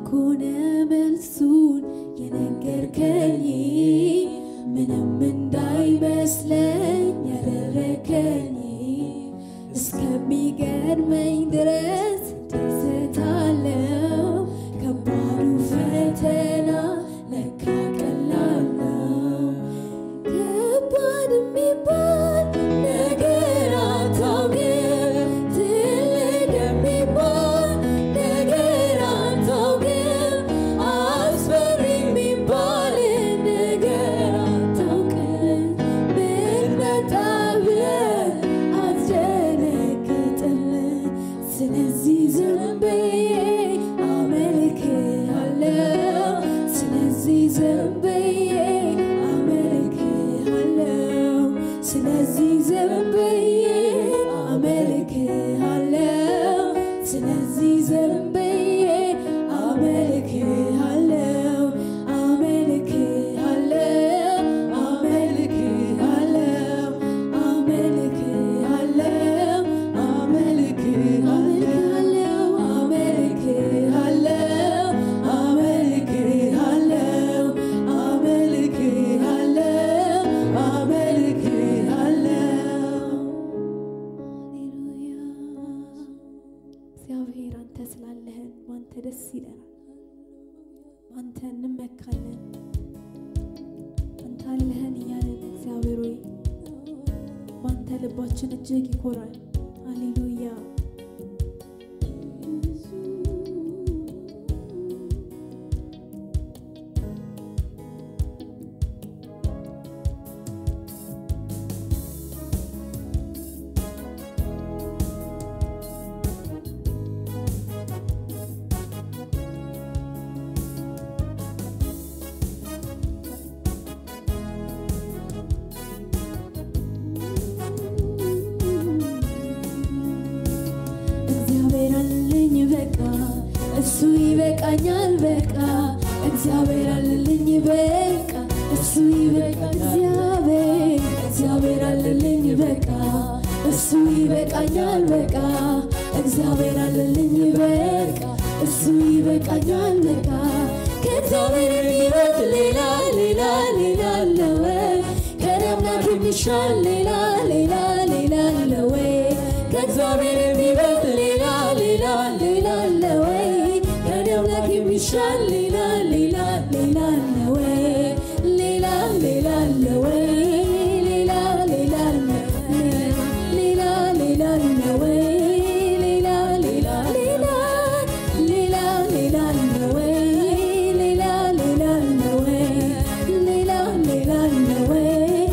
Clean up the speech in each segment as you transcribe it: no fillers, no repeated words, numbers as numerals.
ኮነ መልሱን የነገርከኝ ምንም እንዳይመስለኝ ያደረከኝ እስከሚገርመኝ ድረስ ደስታለው ከባዱ ፈተና ለካ ቀላል ነው ከባድ የሚባል ነገር አታውቅም ትልቅ የሚባል ነገር አታውቅም አስፈሪ የሚባል ነገር አታውቅም ምን መጣ ብለህ አትደነግጥም ስለዚህ ዝም ብዬ አመልክሃለሁ ስለዚህ ዝም ብዬ አመልክሃለሁ ስለዚህ ዝም ብዬ አመልክሃለሁ ስለዚህ ዝም ብዬ አመልክሃለሁ አመልክሃለሁ አመልክሃለሁ አመልክሃለሁ አመልክሃለሁ አመልክሃለሁ አመልክሃለሁ አመልክሃለሁ አመልክሃለሁ ሃሌሉያ እግዚአብሔር አንተ ስላለህን አንተ ደስ ይለናል አንተ እንመካለን አንተ አለህን እያለን እግዚአብሔር ሆይ አንተ ልባችን እጅግ ይኮራል ሃሌሉያ እግዚአብሔር አለኝ በቃ እሱ ይበቃኛል በቃ እግዚአብሔር አለኝ በቃ እሱ ይበቃኛል እግዚአብሔር አለኝ በቃ እሱ ይበቃኛል በቃ እግዚአብሔር አለኝ በቃ እሱ ይበቃኛል በቃ ከእግዚአብሔር የሚበልጥ ሌላ አለ ወይ ከአምላክ የሚሻል ሌላ አለ ወይ ከእግዚአብሔር የሚበልጥ ሌላ አለ ወይ ከአምላክ የሚሻል ሌላ አለ ወይ ሌላ አለ ወይ ሌላ አለ ወይ ሌላ አለ ወይ ሌላ አለ ወይ ሌላ አለ ወይ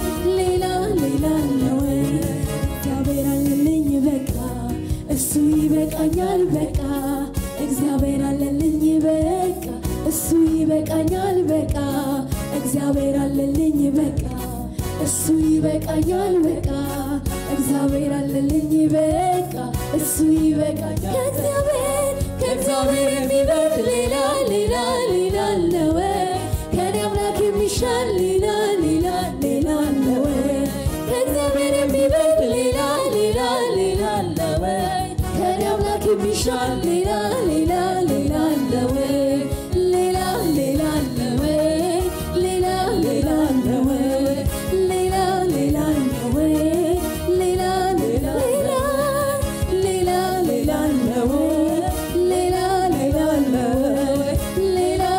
እግዚአብሔር አለልኝ በቃ እሱ ይበቃኛል በቃ እግዚአብሔር አለልኝ በቃ እሱ ይበቃኛል በቃ እግዚአብሔር አለልኝ በቃ እሱ ይበቃኛል በቃ እግዚአብሔር አለልኝ በቃ እሱ ይበቃኛል ከእግዚአብሔር የሚበልጥ ሌላ አለ ወይ ከኔ አምላክ የሚሻል ሌላ አለ ወይ ከእግዚአብሔር የሚበልጥ ሌላ አለ ወይ ከኔ አምላክ የሚሻል ሌላ አለ ወይ ሌላ አለ ወይ ሌላ አለ ወይ ሌላ አለ ወይ ሌላ አለ ወይ ሌላ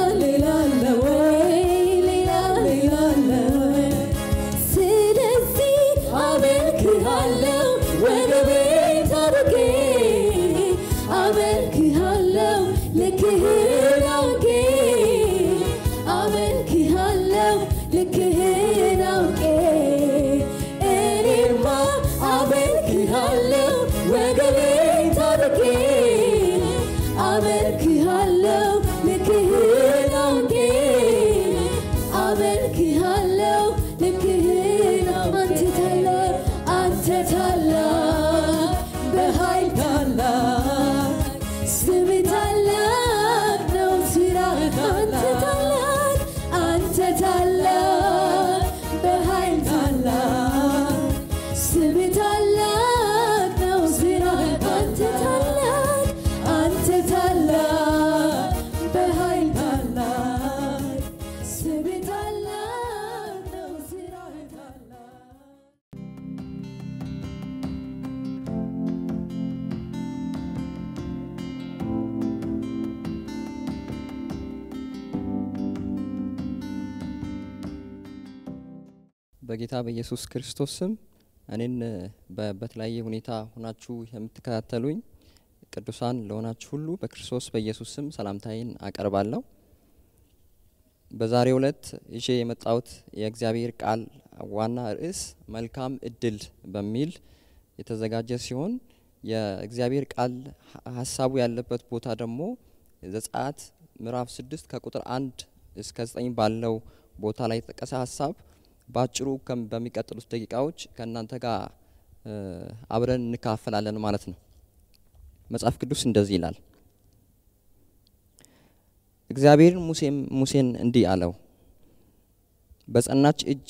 በጌታ በኢየሱስ ክርስቶስ ስም እኔን በተለያየ ሁኔታ ሆናችሁ የምትከታተሉኝ ቅዱሳን ለሆናችሁ ሁሉ በክርስቶስ በኢየሱስ ስም ሰላምታዬን አቀርባለሁ። በዛሬው ዕለት ይዤ የመጣሁት የእግዚአብሔር ቃል ዋና ርዕስ መልካም እድል በሚል የተዘጋጀ ሲሆን የእግዚአብሔር ቃል ሐሳቡ ያለበት ቦታ ደግሞ ዘጸአት ምዕራፍ 6 ከቁጥር 1 እስከ 9 ባለው ቦታ ላይ የተጠቀሰ ሐሳብ ባጭሩ በሚቀጥሉት ደቂቃዎች ከእናንተ ጋር አብረን እንካፈላለን ማለት ነው። መጽሐፍ ቅዱስ እንደዚህ ይላል። እግዚአብሔር ሙሴን እንዲህ አለው፣ በጸናች እጅ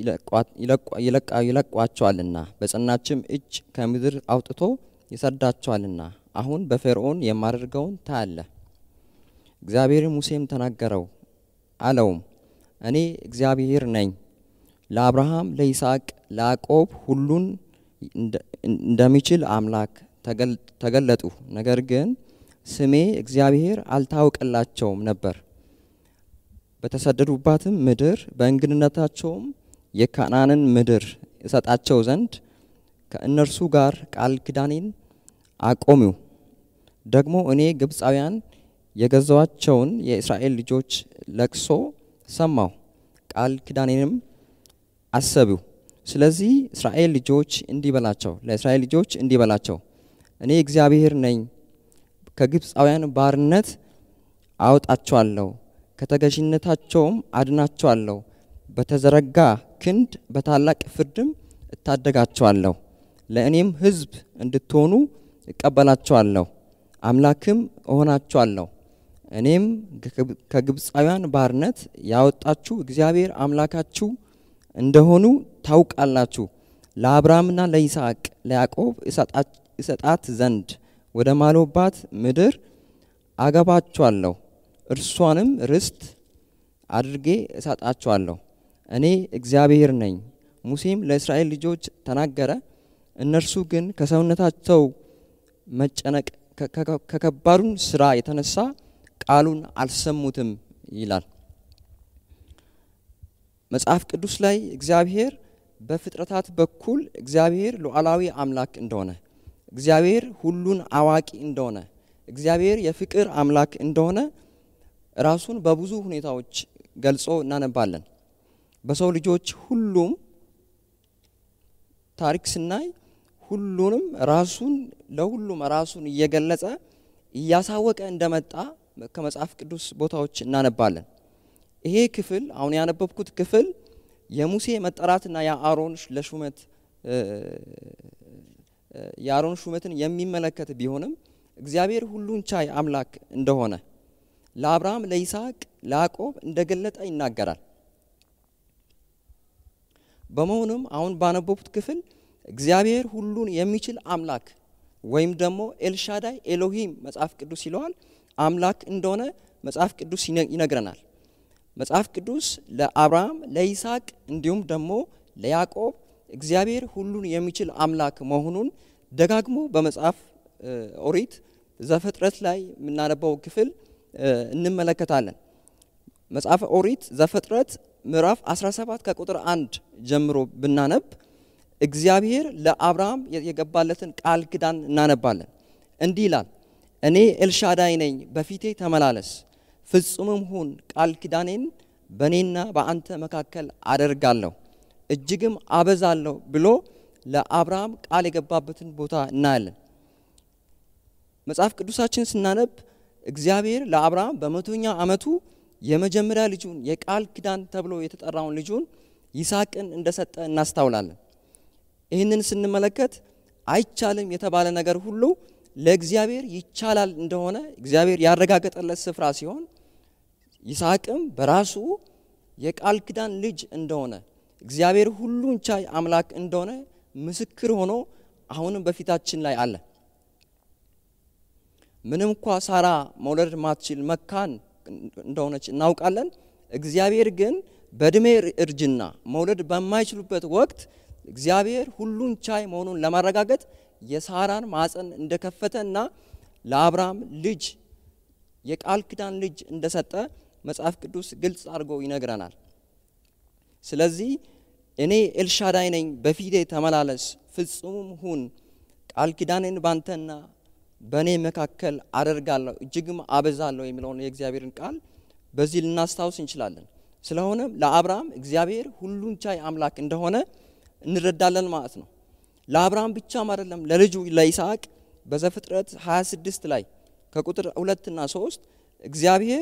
ይለቋቸዋልና በጸናችም እጅ ከምድር አውጥቶ ይሰዳቸዋልና አሁን በፈርዖን የማደርገውን ታያለህ። እግዚአብሔር ሙሴም ተናገረው አለውም፣ እኔ እግዚአብሔር ነኝ፣ ለአብርሃም ለይስሐቅ ለያዕቆብ ሁሉን እንደሚችል አምላክ ተገለጡ። ነገር ግን ስሜ እግዚአብሔር አልታወቀላቸውም ነበር። በተሰደዱባትም ምድር በእንግድነታቸውም የከነዓንን ምድር እሰጣቸው ዘንድ ከእነርሱ ጋር ቃል ኪዳኔን አቆምሁ። ደግሞ እኔ ግብፃውያን የገዛዋቸውን የእስራኤል ልጆች ለቅሶ ሰማሁ፣ ቃል ኪዳኔንም አሰብሁ። ስለዚህ ለእስራኤል ልጆች እንዲህ በላቸው፣ እኔ እግዚአብሔር ነኝ፣ ከግብፃውያን ባርነት አወጣቸዋለሁ፣ ከተገዥነታቸውም አድናቸዋለሁ፣ በተዘረጋ ክንድ በታላቅ ፍርድም እታደጋቸዋለሁ። ለእኔም ሕዝብ እንድትሆኑ እቀበላቸዋለሁ፣ አምላክም እሆናቸዋለሁ። እኔም ከግብፃውያን ባርነት ያወጣችሁ እግዚአብሔር አምላካችሁ እንደሆኑ ታውቃላችሁ። ለአብርሃምና ለይስሐቅ ለያዕቆብ እሰጣት ዘንድ ወደ ማሎባት ምድር አገባቸዋለሁ፣ እርሷንም ርስት አድርጌ እሰጣቸዋለሁ። እኔ እግዚአብሔር ነኝ። ሙሴም ለእስራኤል ልጆች ተናገረ፣ እነርሱ ግን ከሰውነታቸው መጨነቅ ከከባዱን ስራ የተነሳ ቃሉን አልሰሙትም ይላል። መጽሐፍ ቅዱስ ላይ እግዚአብሔር በፍጥረታት በኩል እግዚአብሔር ሉዓላዊ አምላክ እንደሆነ፣ እግዚአብሔር ሁሉን አዋቂ እንደሆነ፣ እግዚአብሔር የፍቅር አምላክ እንደሆነ ራሱን በብዙ ሁኔታዎች ገልጾ እናነባለን። በሰው ልጆች ሁሉም ታሪክ ስናይ ሁሉንም ለሁሉም ራሱን እየገለጸ እያሳወቀ እንደመጣ ከመጽሐፍ ቅዱስ ቦታዎች እናነባለን። ይሄ ክፍል አሁን ያነበብኩት ክፍል የሙሴ መጠራትና የአሮን ሹመትን የሚመለከት ቢሆንም እግዚአብሔር ሁሉን ቻይ አምላክ እንደሆነ ለአብርሃም ለይስሐቅ ለያዕቆብ እንደገለጠ ይናገራል። በመሆኑም አሁን ባነበብኩት ክፍል እግዚአብሔር ሁሉን የሚችል አምላክ ወይም ደግሞ ኤልሻዳይ ኤሎሂም መጽሐፍ ቅዱስ ይለዋል አምላክ እንደሆነ መጽሐፍ ቅዱስ ይነግረናል። መጽሐፍ ቅዱስ ለአብርሃም ለይስሐቅ እንዲሁም ደግሞ ለያዕቆብ እግዚአብሔር ሁሉን የሚችል አምላክ መሆኑን ደጋግሞ በመጽሐፍ ኦሪት ዘፍጥረት ላይ የምናነበው ክፍል እንመለከታለን። መጽሐፍ ኦሪት ዘፍጥረት ምዕራፍ 17 ከቁጥር 1 ጀምሮ ብናነብ እግዚአብሔር ለአብርሃም የገባለትን ቃል ኪዳን እናነባለን። እንዲህ ይላል፣ እኔ ኤልሻዳይ ነኝ፣ በፊቴ ተመላለስ፣ ፍጹምም ሁን፣ ቃል ኪዳኔን በእኔና በአንተ መካከል አደርጋለሁ፣ እጅግም አበዛለሁ ብሎ ለአብርሃም ቃል የገባበትን ቦታ እናያለን። መጽሐፍ ቅዱሳችን ስናነብ እግዚአብሔር ለአብርሃም በ100ኛ ዓመቱ የመጀመሪያ ልጁን የቃል ኪዳን ተብሎ የተጠራውን ልጁን ይስሐቅን እንደሰጠ እናስተውላለን። ይህንን ስንመለከት አይቻልም የተባለ ነገር ሁሉ ለእግዚአብሔር ይቻላል እንደሆነ እግዚአብሔር ያረጋገጠለት ስፍራ ሲሆን ይስሐቅም በራሱ የቃል ኪዳን ልጅ እንደሆነ እግዚአብሔር ሁሉን ቻይ አምላክ እንደሆነ ምስክር ሆኖ አሁንም በፊታችን ላይ አለ። ምንም እንኳን ሳራ መውለድ ማትችል መካን እንደሆነች እናውቃለን። እግዚአብሔር ግን በእድሜ እርጅና መውለድ በማይችሉበት ወቅት እግዚአብሔር ሁሉን ቻይ መሆኑን ለማረጋገጥ የሳራን ማፀን እንደከፈተና ለአብርሃም ልጅ የቃል ኪዳን ልጅ እንደሰጠ መጽሐፍ ቅዱስ ግልጽ አድርጎ ይነግረናል። ስለዚህ እኔ ኤልሻዳይ ነኝ በፊቴ ተመላለስ ፍጹምም ሁን ቃል ኪዳኔን ባንተና በኔ መካከል አደርጋለሁ እጅግም አበዛለሁ የሚለውን የእግዚአብሔርን ቃል በዚህ ልናስታውስ እንችላለን። ስለሆነም ለአብርሃም እግዚአብሔር ሁሉን ቻይ አምላክ እንደሆነ እንረዳለን ማለት ነው። ለአብርሃም ብቻ አይደለም ለልጁ ለይስሐቅ በዘፍጥረት 26 ላይ ከቁጥር 2 እና 3 እግዚአብሔር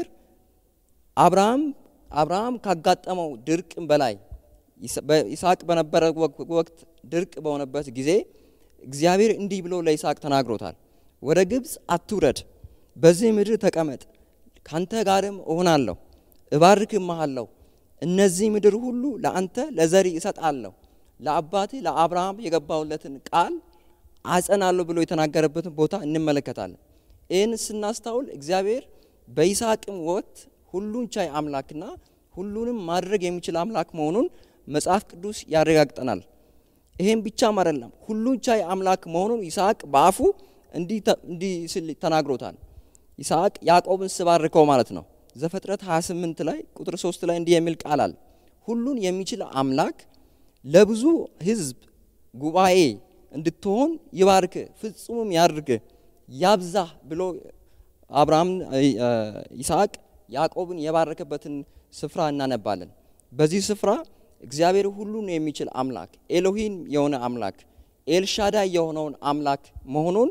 አብርሃም ካጋጠመው ድርቅ በላይ ይስሐቅ በነበረ ወቅት ድርቅ በሆነበት ጊዜ እግዚአብሔር እንዲህ ብሎ ለይስሐቅ ተናግሮታል። ወደ ግብጽ አትውረድ በዚህ ምድር ተቀመጥ ካንተ ጋርም እሆናለሁ እባርክምሃለሁ እነዚህ ምድር ሁሉ ለአንተ ለዘሪ እሰጣለሁ ለአባቴ ለአብርሃም የገባውለትን ቃል አጸናለሁ ብሎ የተናገረበትን ቦታ እንመለከታለን። ይህን ስናስተውል እግዚአብሔር በይስሐቅም ወቅት ሁሉን ቻይ አምላክና ሁሉንም ማድረግ የሚችል አምላክ መሆኑን መጽሐፍ ቅዱስ ያረጋግጠናል። ይሄን ብቻ አይደለም ሁሉን ቻይ አምላክ መሆኑን ይስሐቅ በአፉ እንዲህ ሲል ተናግሮታል። ይስሐቅ ያዕቆብን ሲባርከው ማለት ነው። ዘፍጥረት 28 ላይ ቁጥር 3 ላይ እንዲህ የሚል ቃል አለ። ሁሉን የሚችል አምላክ ለብዙ ሕዝብ ጉባኤ እንድትሆን ይባርክ ፍጹምም ያድርግ ያብዛ ብሎ ይስሐቅ ያዕቆብን የባረከበትን ስፍራ እናነባለን። በዚህ ስፍራ እግዚአብሔር ሁሉን የሚችል አምላክ ኤሎሂም የሆነ አምላክ ኤልሻዳይ የሆነውን አምላክ መሆኑን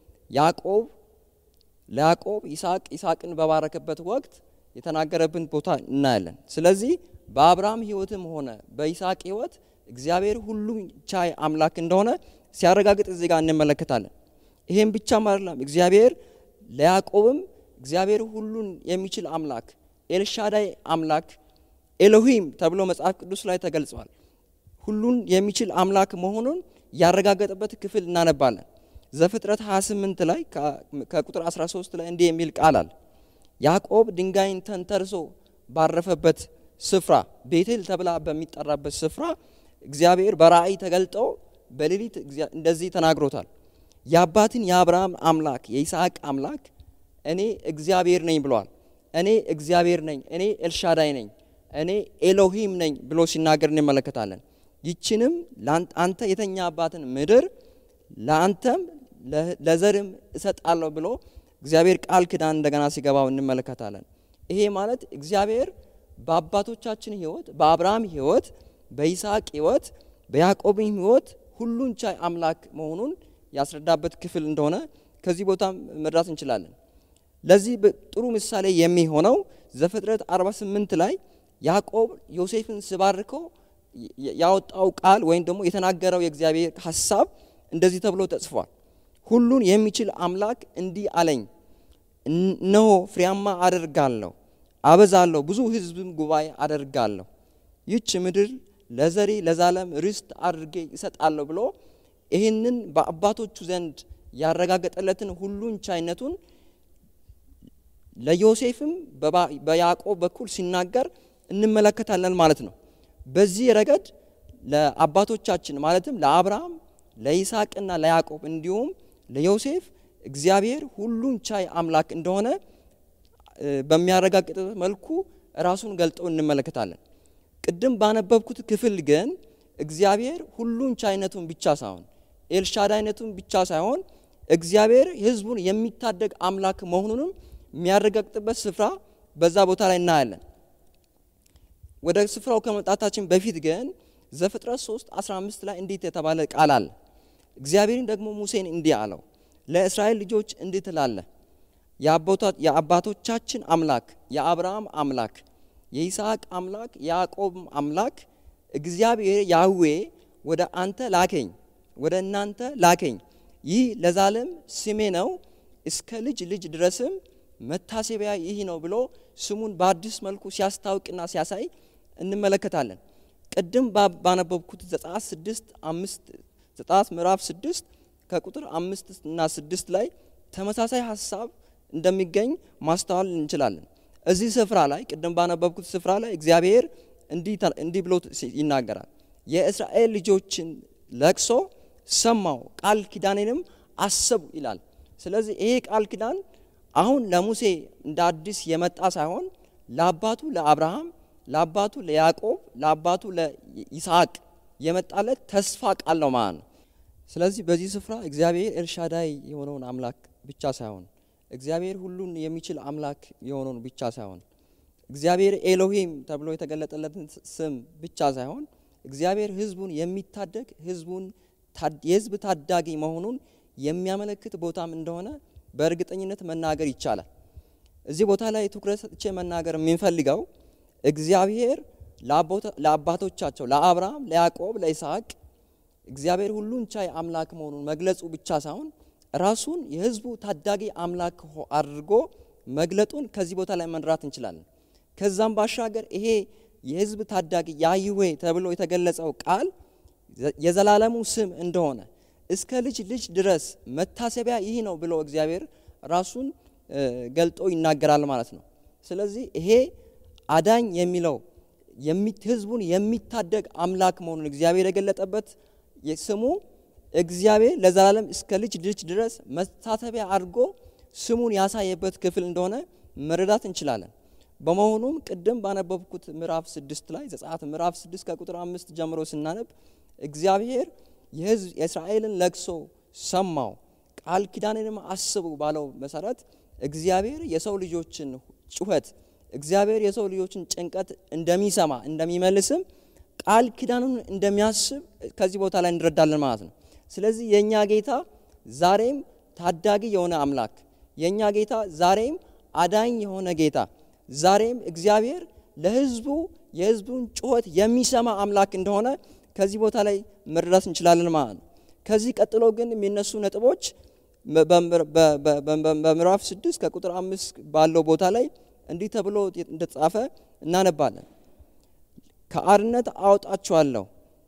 ለያዕቆብ ይስሐቅን በባረከበት ወቅት የተናገረብን ቦታ እናያለን። ስለዚህ በአብርሃም ሕይወትም ሆነ በይስሐቅ ሕይወት እግዚአብሔር ሁሉን ቻይ አምላክ እንደሆነ ሲያረጋግጥ እዚህ ጋር እንመለከታለን። ይሄን ብቻ አይደለም እግዚአብሔር ለያዕቆብም እግዚአብሔር ሁሉን የሚችል አምላክ ኤልሻዳይ አምላክ ኤሎሂም ተብሎ መጽሐፍ ቅዱስ ላይ ተገልጿል። ሁሉን የሚችል አምላክ መሆኑን ያረጋገጠበት ክፍል እናነባለን። ዘፍጥረት 28 ላይ ከቁጥር 13 ላይ እንዲህ የሚል ቃል አለ። ያዕቆብ ድንጋይን ተንተርሶ ባረፈበት ስፍራ ቤቴል ተብላ በሚጠራበት ስፍራ እግዚአብሔር በራእይ ተገልጦ በሌሊት እንደዚህ ተናግሮታል። የአባትን የአብርሃም አምላክ የይስሐቅ አምላክ እኔ እግዚአብሔር ነኝ ብሏል። እኔ እግዚአብሔር ነኝ፣ እኔ ኤልሻዳይ ነኝ፣ እኔ ኤሎሂም ነኝ ብሎ ሲናገር እንመለከታለን። ይችንም አንተ የተኛባትን ምድር ለአንተም ለዘርም እሰጣለሁ ብሎ እግዚአብሔር ቃል ኪዳን እንደገና ሲገባው እንመለከታለን። ይሄ ማለት እግዚአብሔር በአባቶቻችን ሕይወት በአብርሃም ሕይወት በይስሐቅ ሕይወት በያዕቆብ ሕይወት ሁሉን ቻይ አምላክ መሆኑን ያስረዳበት ክፍል እንደሆነ ከዚህ ቦታ መድረስ እንችላለን። ለዚህ ጥሩ ምሳሌ የሚሆነው ዘፍጥረት 48 ላይ ያዕቆብ ዮሴፍን ሲባርከው ያወጣው ቃል ወይም ደግሞ የተናገረው የእግዚአብሔር ሐሳብ እንደዚህ ተብሎ ተጽፏል። ሁሉን የሚችል አምላክ እንዲህ አለኝ፣ እነሆ ፍሬያማ አደርጋለሁ፣ አበዛለሁ፣ ብዙ ሕዝብም ጉባኤ አደርጋለሁ፣ ይህች ምድር ለዘሪ ለዛለም ርስት አድርጌ እሰጣለሁ ብሎ ይህንን በአባቶቹ ዘንድ ያረጋገጠለትን ሁሉን ቻይነቱን ለዮሴፍም በያዕቆብ በኩል ሲናገር እንመለከታለን ማለት ነው። በዚህ ረገድ ለአባቶቻችን ማለትም ለአብርሃም ለይስሐቅና ለያዕቆብ እንዲሁም ለዮሴፍ እግዚአብሔር ሁሉን ቻይ አምላክ እንደሆነ በሚያረጋግጥ መልኩ ራሱን ገልጦ እንመለከታለን። ቅድም ባነበብኩት ክፍል ግን እግዚአብሔር ሁሉን ቻይነቱን ብቻ ሳይሆን ኤልሻዳይነቱን ብቻ ሳይሆን እግዚአብሔር ሕዝቡን የሚታደግ አምላክ መሆኑንም የሚያረጋግጥበት ስፍራ በዛ ቦታ ላይ እናያለን። ወደ ስፍራው ከመጣታችን በፊት ግን ዘፍጥረት 3:15 ላይ እንዲህ የተባለ ቃል አለ። እግዚአብሔርን ደግሞ ሙሴን እንዲህ አለው፣ ለእስራኤል ልጆች እንዲህ ትላለህ፣ የአባቶቻችን አምላክ የአብርሃም አምላክ የይስሐቅ አምላክ የያዕቆብ አምላክ እግዚአብሔር ያህዌ ወደ አንተ ላከኝ፣ ወደ እናንተ ላከኝ። ይህ ለዛለም ስሜ ነው፣ እስከ ልጅ ልጅ ድረስም መታሰቢያ ይህ ነው ብሎ ስሙን በአዲስ መልኩ ሲያስታውቅና ሲያሳይ እንመለከታለን። ቅድም ባነበብኩት ዘጸአት ምዕራፍ 6 ከቁጥር 5 እና 6 ላይ ተመሳሳይ ሐሳብ እንደሚገኝ ማስተዋል እንችላለን። እዚህ ስፍራ ላይ ቅድም ባነበብኩት ስፍራ ላይ እግዚአብሔር እንዲህ ብሎ ይናገራል። የእስራኤል ልጆችን ለቅሶ ሰማው፣ ቃል ኪዳኔንም አሰቡ ይላል። ስለዚህ ይሄ ቃል ኪዳን አሁን ለሙሴ እንደ አዲስ የመጣ ሳይሆን ለአባቱ ለአብርሃም፣ ለአባቱ ለያዕቆብ፣ ለአባቱ ለይስሐቅ የመጣለት ተስፋ ቃል ነው ማለት ነው። ስለዚህ በዚህ ስፍራ እግዚአብሔር ኤልሻዳይ የሆነውን አምላክ ብቻ ሳይሆን እግዚአብሔር ሁሉን የሚችል አምላክ የሆነውን ብቻ ሳይሆን እግዚአብሔር ኤሎሂም ተብሎ የተገለጠለትን ስም ብቻ ሳይሆን እግዚአብሔር ህዝቡን የሚታደግ የህዝብ ታዳጊ መሆኑን የሚያመለክት ቦታም እንደሆነ በእርግጠኝነት መናገር ይቻላል። እዚህ ቦታ ላይ ትኩረት ሰጥቼ መናገር የምንፈልገው እግዚአብሔር ለአባቶቻቸው ለአብርሃም፣ ለያዕቆብ፣ ለይስሐቅ እግዚአብሔር ሁሉን ቻይ አምላክ መሆኑን መግለጹ ብቻ ሳይሆን ራሱን የህዝቡ ታዳጊ አምላክ አድርጎ መግለጡን ከዚህ ቦታ ላይ መንራት እንችላለን። ከዛም ባሻገር ይሄ የህዝብ ታዳጊ ያህዌ ተብሎ የተገለጸው ቃል የዘላለሙ ስም እንደሆነ እስከ ልጅ ድረስ መታሰቢያ ይህ ነው ብሎ እግዚአብሔር ራሱን ገልጦ ይናገራል ማለት ነው። ስለዚህ ይሄ አዳኝ የሚለው ህዝቡን የሚታደግ አምላክ መሆኑን እግዚአብሔር የገለጠበት ስሙ እግዚአብሔር ለዘላለም እስከ ልጅ ድረስ መታሰቢያ አድርጎ ስሙን ያሳየበት ክፍል እንደሆነ መረዳት እንችላለን። በመሆኑም ቅድም ባነበብኩት ምዕራፍ 6 ላይ ዘጸአት ምዕራፍ 6 ከቁጥር 5 ጀምሮ ስናነብ እግዚአብሔር የእስራኤልን ለቅሶ ሰማው ቃል ኪዳንንም አስቡ ባለው መሰረት እግዚአብሔር የሰው ልጆችን ጩኸት እግዚአብሔር የሰው ልጆችን ጭንቀት እንደሚሰማ እንደሚመልስም ቃል ኪዳኑን እንደሚያስብ ከዚህ ቦታ ላይ እንረዳለን ማለት ነው። ስለዚህ የኛ ጌታ ዛሬም ታዳጊ የሆነ አምላክ የኛ ጌታ ዛሬም አዳኝ የሆነ ጌታ ዛሬም እግዚአብሔር የህዝቡን ጩኸት የሚሰማ አምላክ እንደሆነ ከዚህ ቦታ ላይ መረዳት እንችላለን ማለት ነው። ከዚህ ቀጥሎ ግን የሚነሱ ነጥቦች በምዕራፍ 6 ከቁጥር 5 ባለው ቦታ ላይ እንዲህ ተብሎ እንደተጻፈ እናነባለን። ከአርነት አወጣቸዋለሁ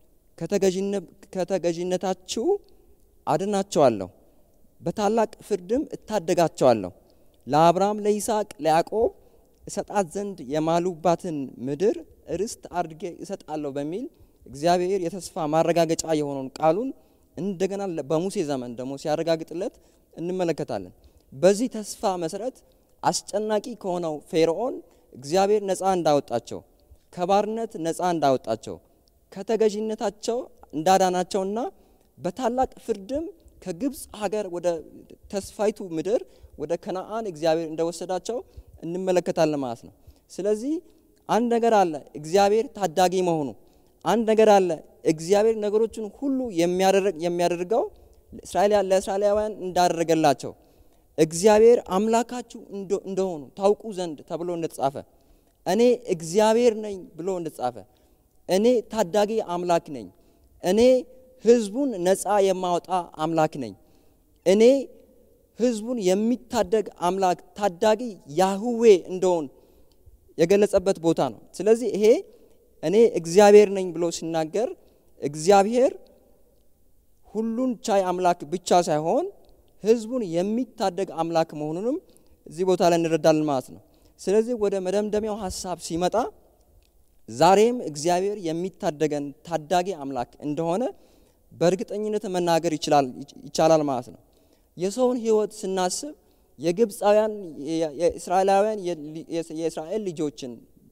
ከተገዥነታችሁ አድናቸዋለሁ በታላቅ ፍርድም እታደጋቸዋለሁ ለአብርሃም ለይስሐቅ ለያዕቆብ እሰጣት ዘንድ የማሉባትን ምድር ርስት አድርጌ እሰጣለሁ በሚል እግዚአብሔር የተስፋ ማረጋገጫ የሆነውን ቃሉን እንደገና በሙሴ ዘመን ደግሞ ሲያረጋግጥለት እንመለከታለን። በዚህ ተስፋ መሰረት አስጨናቂ ከሆነው ፈርዖን እግዚአብሔር ነፃ እንዳወጣቸው ከባርነት ነፃ እንዳወጣቸው ከተገዥነታቸው እንዳዳናቸውና በታላቅ ፍርድም ከግብጽ ሀገር ወደ ተስፋይቱ ምድር ወደ ከነዓን እግዚአብሔር እንደወሰዳቸው እንመለከታለን ማለት ነው። ስለዚህ አንድ ነገር አለ እግዚአብሔር ታዳጊ መሆኑ አንድ ነገር አለ እግዚአብሔር ነገሮችን ሁሉ የሚያደርገው ለእስራኤላውያን እንዳደረገላቸው እግዚአብሔር አምላካችሁ እንደሆኑ ታውቁ ዘንድ ተብሎ እንደተጻፈ እኔ እግዚአብሔር ነኝ ብሎ እንደተጻፈ እኔ ታዳጊ አምላክ ነኝ እኔ ህዝቡን ነፃ የማወጣ አምላክ ነኝ እኔ ህዝቡን የሚታደግ አምላክ ታዳጊ ያህዌ እንደሆን የገለጸበት ቦታ ነው። ስለዚህ ይሄ እኔ እግዚአብሔር ነኝ ብሎ ሲናገር እግዚአብሔር ሁሉን ቻይ አምላክ ብቻ ሳይሆን ህዝቡን የሚታደግ አምላክ መሆኑንም እዚህ ቦታ ላይ እንረዳለን ማለት ነው። ስለዚህ ወደ መደምደሚያው ሐሳብ ሲመጣ ዛሬም እግዚአብሔር የሚታደገን ታዳጊ አምላክ እንደሆነ በእርግጠኝነት መናገር ይቻላል ማለት ነው። የሰውን ህይወት ስናስብ የግብጻውያን የእስራኤል ልጆችን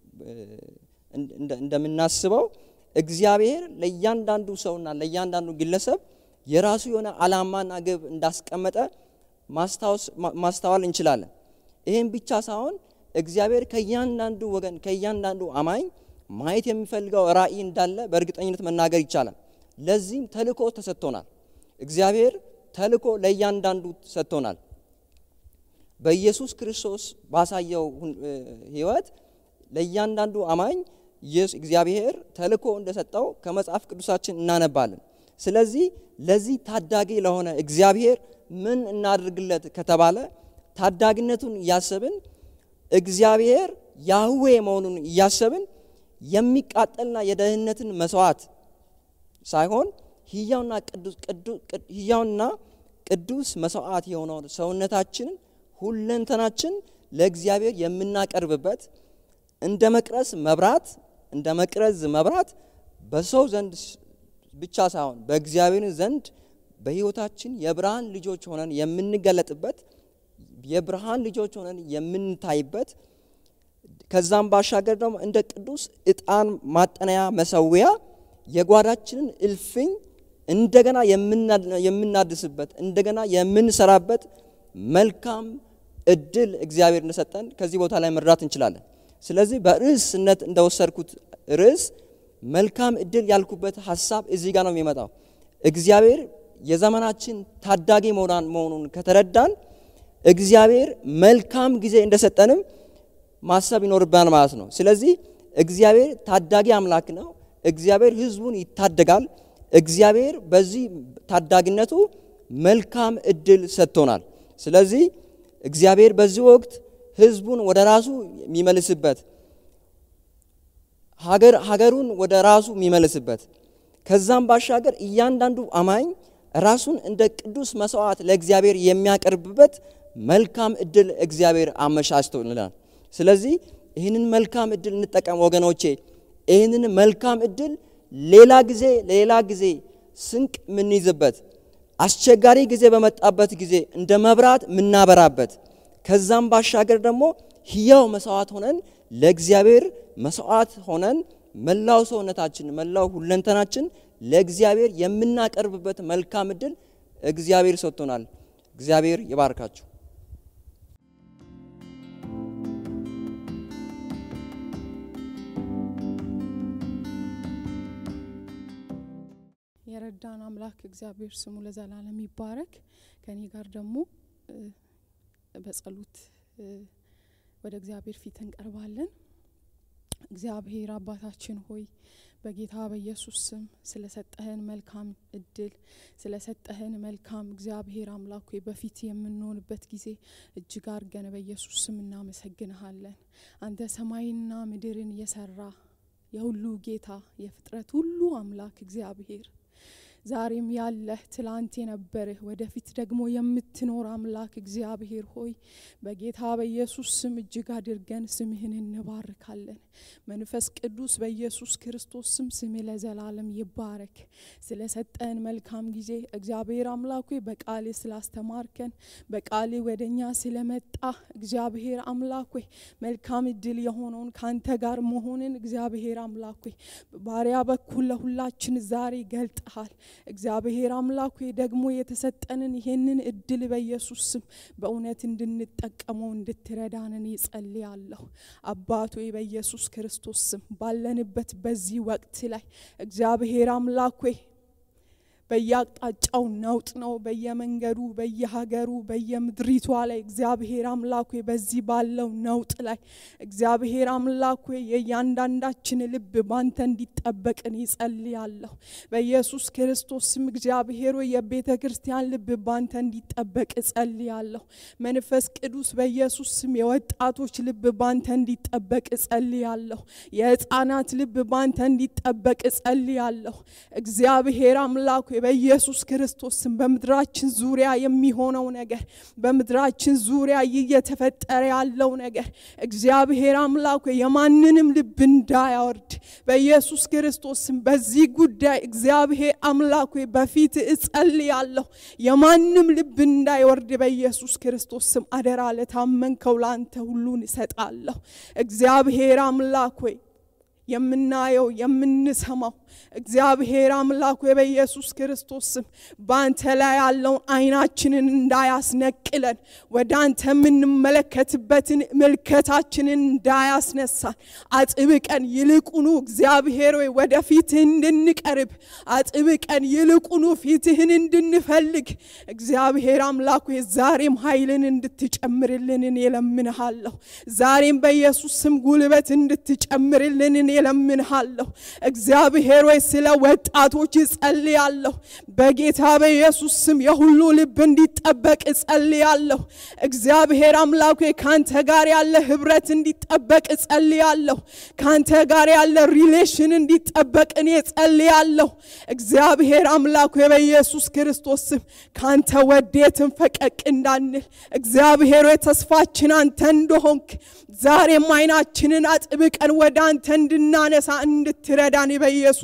እንደምናስበው እግዚአብሔር ለእያንዳንዱ ሰውና ለእያንዳንዱ ግለሰብ የራሱ የሆነ ዓላማና ግብ እንዳስቀመጠ ማስተዋል እንችላለን። ይሄን ብቻ ሳይሆን እግዚአብሔር ከእያንዳንዱ ወገን ከእያንዳንዱ አማኝ ማየት የሚፈልገው ራእይ እንዳለ በእርግጠኝነት መናገር ይቻላል። ለዚህም ተልእኮ ተሰጥቶናል። እግዚአብሔር ተልእኮ ለእያንዳንዱ ሰጥቶናል። በኢየሱስ ክርስቶስ ባሳየው ህይወት ለእያንዳንዱ አማኝ እግዚአብሔር ተልእኮ እንደሰጠው ከመጽሐፍ ቅዱሳችን እናነባለን። ስለዚህ ለዚህ ታዳጊ ለሆነ እግዚአብሔር ምን እናድርግለት ከተባለ ታዳጊነቱን ያሰብን እግዚአብሔር ያህዌ መሆኑን ያሰብን የሚቃጠልና የደህንነትን መስዋዕት ሳይሆን ሕያውና ቅዱስ መስዋዕት የሆነው ሰውነታችንን ሁለንተናችን ለእግዚአብሔር የምናቀርብበት እንደ መቅረዝ መብራት በሰው ዘንድ ብቻ ሳይሆን በእግዚአብሔር ዘንድ በህይወታችን የብርሃን ልጆች ሆነን የምንገለጥበት የብርሃን ልጆች ሆነን የምንታይበት ከዛም ባሻገር ደግሞ እንደ ቅዱስ ዕጣን ማጠናያ መሰዊያ የጓዳችንን እልፍኝ እንደገና የምናድስበት እንደገና የምንሰራበት መልካም እድል እግዚአብሔር እንደሰጠን ከዚህ ቦታ ላይ መረዳት እንችላለን። ስለዚህ በርዕስነት እንደወሰድኩት ርዕስ መልካም እድል ያልኩበት ሐሳብ እዚህ ጋር ነው የሚመጣው። እግዚአብሔር የዘመናችን ታዳጊ መሆኑን ከተረዳን እግዚአብሔር መልካም ጊዜ እንደሰጠንም ማሰብ ይኖርብናል ማለት ነው። ስለዚህ እግዚአብሔር ታዳጊ አምላክ ነው። እግዚአብሔር ሕዝቡን ይታደጋል። እግዚአብሔር በዚህ ታዳጊነቱ መልካም እድል ሰጥቶናል። ስለዚህ እግዚአብሔር በዚህ ወቅት ሕዝቡን ወደ ራሱ የሚመልስበት ሀገሩን ወደ ራሱ የሚመልስበት ከዛም ባሻገር እያንዳንዱ አማኝ ራሱን እንደ ቅዱስ መስዋዕት ለእግዚአብሔር የሚያቀርብበት መልካም እድል እግዚአብሔር አመቻችቶልናል። ስለዚህ ይህንን መልካም እድል እንጠቀም ወገኖቼ። ይህንን መልካም እድል ሌላ ጊዜ ስንቅ ምንይዝበት አስቸጋሪ ጊዜ በመጣበት ጊዜ እንደ መብራት ምናበራበት ከዛም ባሻገር ደግሞ ሕያው መስዋዕት ሆነን ለእግዚአብሔር መስዋዕት ሆነን መላው ሰውነታችን መላው ሁለንተናችን ለእግዚአብሔር የምናቀርብበት መልካም እድል እግዚአብሔር ሰጥቶናል። እግዚአብሔር ይባርካችሁ። የረዳን አምላክ እግዚአብሔር ስሙ ለዘላለም ይባረክ። ከኔ ጋር ደግሞ በጸሎት ወደ እግዚአብሔር ፊት እንቀርባለን። እግዚአብሔር አባታችን ሆይ በጌታ በኢየሱስ ስም ስለሰጠህን መልካም እድል ስለሰጠህን መልካም እግዚአብሔር አምላክ ሆይ በፊት የምንሆንበት ጊዜ እጅግ አርገን በኢየሱስ ስም እናመሰግንሃለን። አንተ ሰማይና ምድርን የሰራ የሁሉ ጌታ የፍጥረት ሁሉ አምላክ እግዚአብሔር ዛሬም ያለህ ትላንት የነበርህ ወደፊት ደግሞ የምትኖር አምላክ እግዚአብሔር ሆይ በጌታ በኢየሱስ ስም እጅግ አድርገን ስምህን እንባርካለን። መንፈስ ቅዱስ በኢየሱስ ክርስቶስ ስም ስምህ ለዘላለም ይባረክ። ስለሰጠን መልካም ጊዜ እግዚአብሔር አምላክ ሆይ በቃል ስላስተማርከን በቃል ወደኛ ስለመጣ እግዚአብሔር አምላክ ሆይ መልካም እድል የሆነውን ካንተ ጋር መሆንን እግዚአብሔር አምላክ ሆይ ባሪያ በኩል ለሁላችን ዛሬ ገልጠሃል። እግዚአብሔር አምላክ ሆይ ደግሞ የተሰጠንን ይሄንን እድል በኢየሱስ ስም በእውነት እንድንጠቀመው እንድትረዳንን ይጸልያለሁ። አባቱ በኢየሱስ ክርስቶስ ስም ባለንበት በዚህ ወቅት ላይ እግዚአብሔር አምላክ ሆይ በያቅጣጫው ነውጥ ነው በየመንገዱ በየሀገሩ በየምድሪቷ ላይ እግዚአብሔር አምላክ ሆይ በዚህ ባለው ነውጥ ላይ እግዚአብሔር አምላክ ሆይ የእያንዳንዳችን ልብ ባንተ እንዲጠበቅን ይጸልያለሁ። በኢየሱስ ክርስቶስ ስም እግዚአብሔር ሆይ የቤተ ክርስቲያን ልብ ባንተ እንዲጠበቅ ጸልያለሁ። መንፈስ ቅዱስ በኢየሱስ ስም የወጣቶች ልብ ባንተ እንዲጠበቅ ጸልያለሁ። የሕፃናት ልብ ባንተ እንዲጠበቅ ጸልያለሁ። እግዚአብሔር አምላክ በኢየሱስ ክርስቶስ ስም በመድራችን ዙሪያ የሚሆነው ነገር በመድራችን ዙሪያ እየተፈጠረ ያለው ነገር እግዚአብሔር አምላክ የማንንም ልብ እንዳያወርድ በኢየሱስ ክርስቶስ ስም በዚህ ጉዳይ እግዚአብሔር አምላክ በፊት እጸልያለሁ። የማንንም ልብ እንዳይወርድ በኢየሱስ ክርስቶስ ስም አደራ ለታመንከው ላንተ ሁሉን እሰጣለሁ። እግዚአብሔር አምላክ የምናየው የምንሰማው እግዚአብሔር አምላክ በኢየሱስ ክርስቶስ ስም ባንተ ላይ ያለው አይናችንን እንዳያስነቅለን ወዳንተ ምንመለከትበትን መልከታችንን እንዳያስነሳን አጥብቀን ይልቁኑ እግዚአብሔር ወደፊት እንድንቀርብ አጥብቀን ይልቁኑ ፊትህን እንድንፈልግ እግዚአብሔር አምላክ ዛሬም ኃይልን እንድትጨምርልን እለምንሃለሁ። ዛሬም በኢየሱስ ስም ጉልበት እንድትጨምርልን እለምንሃለሁ። እግዚአብሔር ስለ ወጣቶች ጸልያለሁ። በጌታ በኢየሱስ ስም የሁሉ ልብ እንዲጠበቅ ጸልያለሁ። እግዚአብሔር አምላክ ካንተ ጋር ያለ ህብረት እንዲጠበቅ ጸልያለሁ። ካንተ ጋር ያለ ሪሌሽን እንዲጠበቅ እኔ ጸልያለሁ። እግዚአብሔር አምላክ በኢየሱስ ክርስቶስ ስም ካንተ ወዴትም ፈቀቅ እንዳንል እግዚአብሔር ተስፋችን አንተ እንደሆንክ ዛሬም አይናችንን አጥብቀን ወዳንተ እንድናነሳ እንድትረዳን በኢየሱስ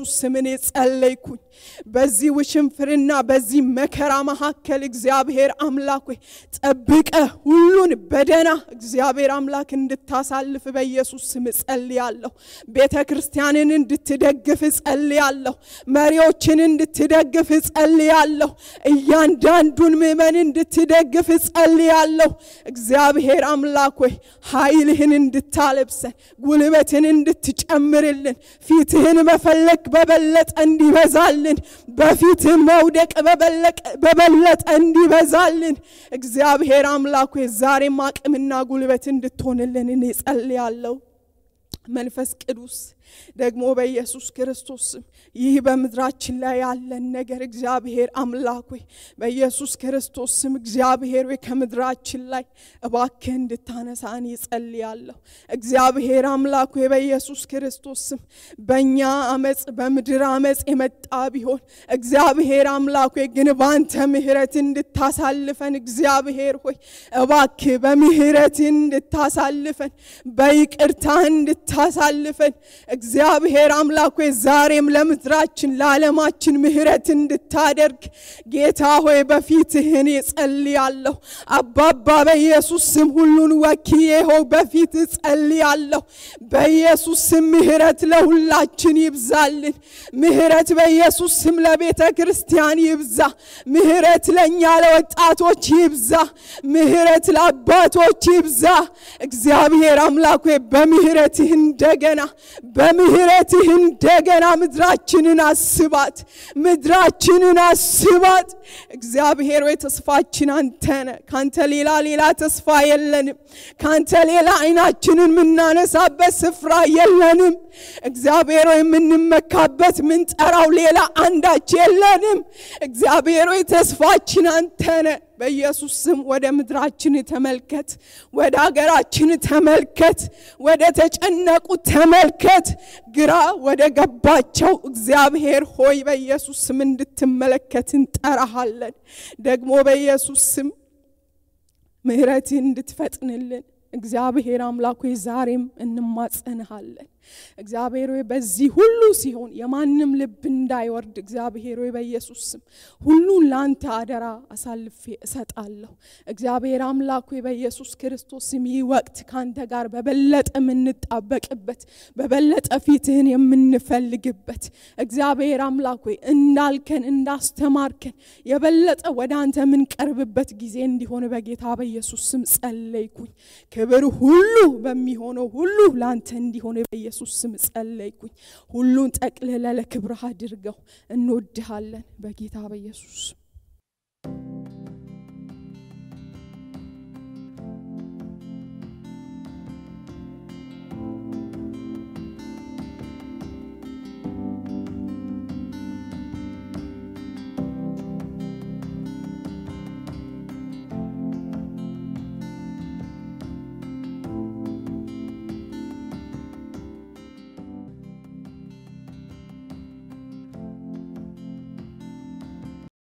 በኢየሱስ ስም እኔ ጸለይኩኝ በዚህ ውሽንፍርና በዚህ መከራ መካከል እግዚአብሔር አምላክ ሆይ ጠብቀ ሁሉን በደና እግዚአብሔር አምላክ እንድታሳልፍ በኢየሱስ ስም ጸልያለሁ ቤተክርስቲያንን እንድትደግፍ ጸልያለሁ መሪዎችን እንድትደግፍ ጸልያለሁ እያንዳንዱን ምእመን እንድትደግፍ ጸልያለሁ እግዚአብሔር አምላክ ሆይ ኃይልህን እንድታለብሰን ጉልበትን እንድትጨምርልን ፊትህን መፈለግ በበለጠ እንዲበዛልን በፊትህ መውደቅ በበለጠ እንዲበዛልን እግዚአብሔር አምላክ ሆይ ዛሬም አቅምና ጉልበት እንድትሆንልን እኔ ጸልያለሁ መንፈስ ቅዱስ ደግሞ በኢየሱስ ክርስቶስ ይህ በመድራችን ላይ ያለን ነገር እግዚአብሔር አምላክ ሆይ በኢየሱስ ክርስቶስ ስም እግዚአብሔር ሆይ ከምድራችን ላይ እባክህ እንድታነሳን ይጸልያለሁ እግዚአብሔር አምላክ ሆይ በኢየሱስ ክርስቶስ ስም በእኛ አመጽ በምድር አመጽ የመጣ ቢሆን እግዚአብሔር አምላክ ሆይ ግን ባንተ ምህረት እንድታሳልፈን እግዚአብሔር ሆይ እባክህ በምህረት እንድታሳልፈን በይቅርታ እንድታሳልፈን እግዚአብሔር አምላክ ሆይ ዛሬም ለምድራችን ለዓለማችን ምህረት እንድታደርግ ጌታ ሆይ በፊትህ እኔ ጸልያለሁ አባባ በኢየሱስ ስም ሁሉን ወኪዬ ሆይ በፊትህ ጸልያለሁ በኢየሱስ ስም ምህረት ለሁላችን ይብዛልን ምህረት በኢየሱስ ስም ለቤተ ክርስቲያን ይብዛ ምህረት ለኛ ለወጣቶች ይብዛ ምህረት ለአባቶች ይብዛ እግዚአብሔር አምላክ ሆይ በምህረትህ እንደገና በምህረትህ እንደገና ምድራችንን አስባት እግዚአብሔር ሆይ ተስፋችን አንተ ነህ ካንተ ሌላ ተስፋ የለንም ካንተ ሌላ አይናችንን ምናነሳበት ስፍራ የለንም እግዚአብሔር ሆይ ምንመካበት ምንጠራው ሌላ አንዳች የለንም እግዚአብሔር ሆይ ተስፋችን አንተ ነህ በኢየሱስ ስም ወደ ምድራችን ተመልከት ወደ ሀገራችን ተመልከት ወደ ተጨነቁ ተመልከት ግራ ወደ ገባቸው እግዚአብሔር ሆይ በኢየሱስ ስም እንድትመለከት እንጠራሃለን ደግሞ በኢየሱስ ስም ምህረትህን እንድትፈጥንልን እግዚአብሔር አምላክ ሆይ ዛሬም እንማጸንሃለን እግዚአብሔር ሆይ በዚህ ሁሉ ሲሆን የማንንም ልብ እንዳይወርድ እግዚአብሔር ሆይ በኢየሱስ ስም ሁሉን ላንተ አደራ አሳልፌ እሰጣለሁ እግዚአብሔር አምላክ ሆይ በኢየሱስ ክርስቶስ ስም ይህ ወቅት ካንተ ጋር በበለጠ የምንጣበቅበት በበለጠ ፊትህን የምንፈልግበት እግዚአብሔር አምላክ ሆይ እንዳልከን እንዳስተማርከን የበለጠ ወደ አንተ የምንቀርብበት ጊዜ እንዲሆን በጌታ በኢየሱስ ስም ጸለይኩኝ ክብር ሁሉ በሚሆነው ሁሉ ላንተ እንዲሆን በኢየሱስ ስም ጸለይኩኝ ሁሉን ጠቅልለህ ለክብርህ አድርገው እንወድሃለን በጌታ በኢየሱስ